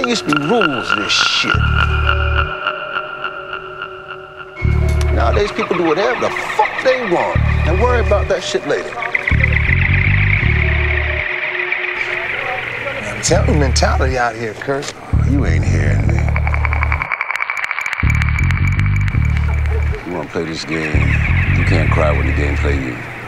used to be rules to this shit. Nowadays, people do whatever the fuck they want and worry about that shit later. I'm telling you, mentality out here, Kurt. You ain't hearing me. You wanna play this game, you can't cry when the game play you.